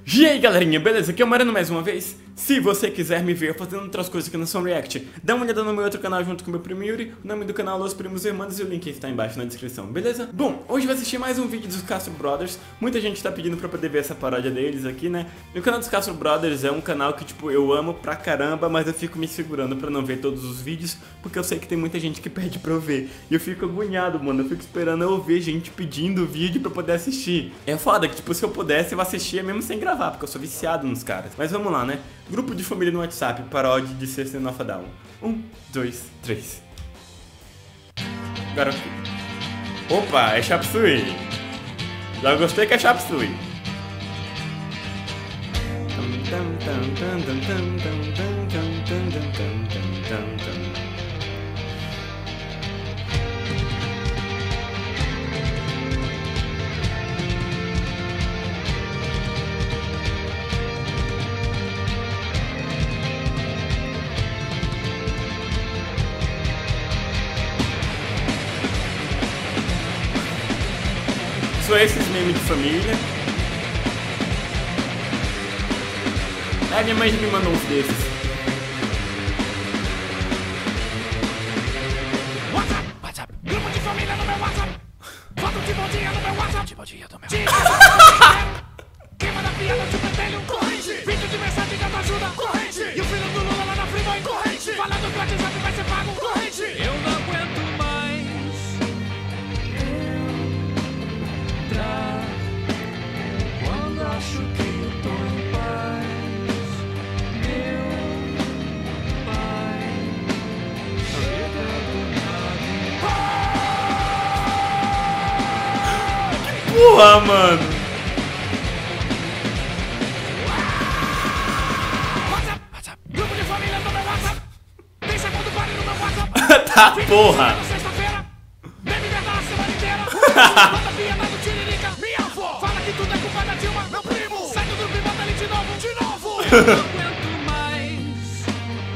E aí galerinha, beleza? Aqui é o Mariano mais uma vez. Se você quiser me ver fazendo outras coisas que não são react, dá uma olhada no meu outro canal junto com o meu primo Yuri. O nome do canal é Los Primos Irmãos e o link está embaixo na descrição, beleza? Bom, hoje vai assistir mais um vídeo dos Castro Brothers. Muita gente tá pedindo pra poder ver essa paródia deles aqui, né? E o canal dos Castro Brothers é um canal que, tipo, eu amo pra caramba, mas eu fico me segurando pra não ver todos os vídeos, porque eu sei que tem muita gente que pede pra eu ver. E eu fico agoniado, mano, eu fico esperando eu ver gente pedindo vídeo pra poder assistir. É foda que, tipo, se eu pudesse, eu assistia mesmo sem gravar, porque eu sou viciado nos caras. Mas vamos lá, né? Grupo de família no WhatsApp, paródia de System of a Down. 1, 2, 3. Agora... Opa, é Chop Suey. Já gostei que é Chop Suey. São esses memes de família. Ah, minha mãe já me mandou uns desses. WhatsApp. Grupo de família no meu WhatsApp. Foto de bom dia no meu WhatsApp. De bom dia do meu. Quem manda piada de pentelho? Corrente. Vídeo de mensagem de autoajuda? Corrente. E o filho do Lula lá na Freeway? Corrente. Falando que o WhatsApp vai ser pago? Corrente. Eu não aguento mais. Quando acho que tô em paz, meu pai chega do nada. Porra, mano. WhatsApp. Grupo de família no meu WhatsApp. Tem segundo pare no meu WhatsApp. Tá, porra. Sexta-feira. Bebe merda a semana inteira. Manda piada do Tiririca. Minha avó. Fala que tudo é culpa da Dilma. Meu primo. Sai do grupo e bota ali de novo. De novo. Eu não aguento mais.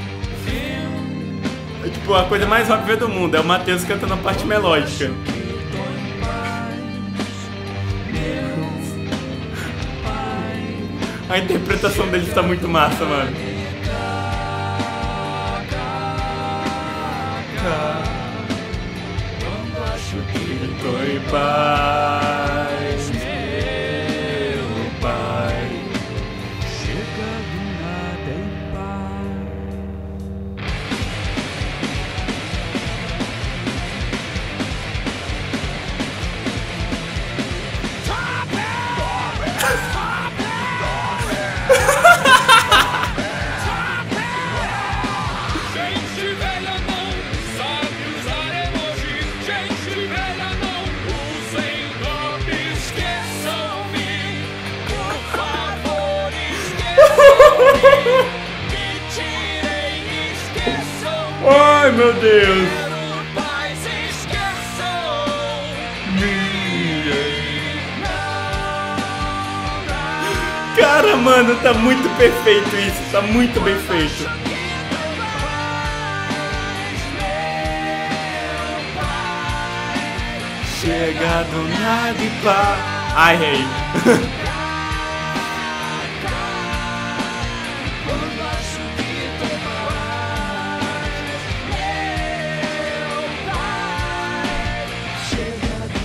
É tipo a coisa mais óbvia do mundo. É o Matheus cantando a parte melódica. A interpretação dele está muito massa, mano. Quando acho que Tô em paz, meu pai. chega do nada em paz. Gente velha não sabe usar emoji. Gente velha não usem nome. Esqueçam-me. Por favor, esqueçam-me. Me tirem, esqueçam-me. Ai, meu Deus. Quero paz, esqueçam-me. Cara, mano, tá muito perfeito isso. Tá muito bem feito. Chega do nada e pá. Ai, rei. Quando acho que tô mais, meu pai chega do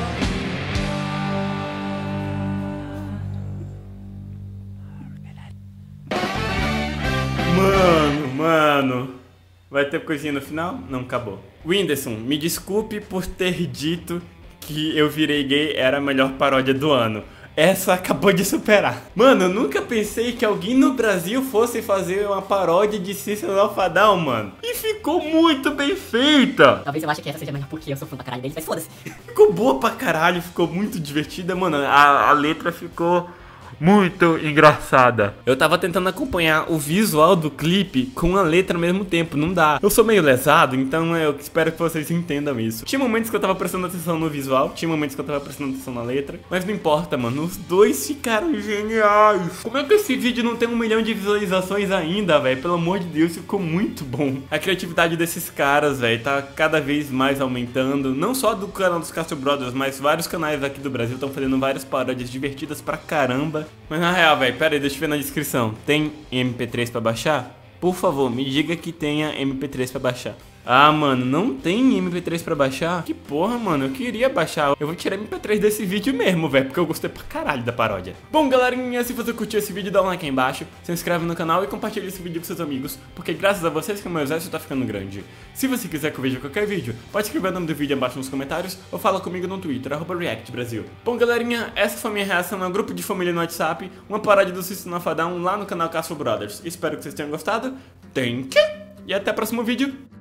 Mano. Vai ter coisinha no final? Não, acabou. Whindersson, me desculpe por ter dito que Eu Virei Gay era a melhor paródia do ano. Essa acabou de superar. Mano, eu nunca pensei que alguém no Brasil fosse fazer uma paródia de System of a Down, mano. E ficou muito bem feita. Talvez eu ache que essa seja melhor porque eu sou fã pra caralho deles, mas foda-se. Ficou boa pra caralho, ficou muito divertida, mano. A letra ficou muito engraçada. Eu tava tentando acompanhar o visual do clipe com a letra ao mesmo tempo, não dá. Eu sou meio lesado, então eu espero que vocês entendam isso. Tinha momentos que eu tava prestando atenção no visual, tinha momentos que eu tava prestando atenção na letra, mas não importa, mano, os dois ficaram geniais. Como é que esse vídeo não tem 1 milhão de visualizações ainda, velho? Pelo amor de Deus, ficou muito bom. A criatividade desses caras, velho, tá cada vez mais aumentando, não só do canal dos Castro Brothers, mas vários canais aqui do Brasil estão fazendo várias paródias divertidas pra caramba. dela. Mas na real, velho, pera aí, deixa eu ver na descrição. Tem MP3 pra baixar? Por favor, me diga que tenha MP3 pra baixar. Ah, mano, não tem MP3 pra baixar? Que porra, mano, eu queria baixar. Eu vou tirar MP3 desse vídeo mesmo, velho, porque eu gostei pra caralho da paródia. Bom, galerinha, se você curtiu esse vídeo, dá um like aí embaixo, se inscreve no canal e compartilha esse vídeo com seus amigos, porque graças a vocês que o meu exército tá ficando grande. Se você quiser que eu veja qualquer vídeo, pode escrever o nome do vídeo abaixo nos comentários ou fala comigo no Twitter, @ReactBrasil. Bom, galerinha, essa foi a minha reação a um grupo de família no WhatsApp, uma paródia do System of a Down lá no canal Castle Brothers. Espero que vocês tenham gostado. Thank you! E até o próximo vídeo.